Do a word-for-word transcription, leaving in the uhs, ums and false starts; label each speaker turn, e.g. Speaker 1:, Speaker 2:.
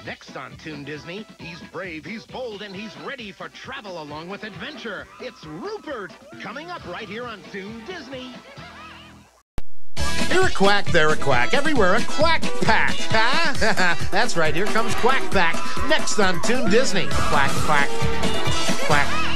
Speaker 1: Next on Toon Disney, he's brave, he's bold, and he's ready for travel along with adventure. It's Rupert, coming up right here on Toon Disney. Here a quack, there a quack, everywhere a quack pack, huh? That's right, here comes Quack back, next on Toon Disney. Quack, quack, quack.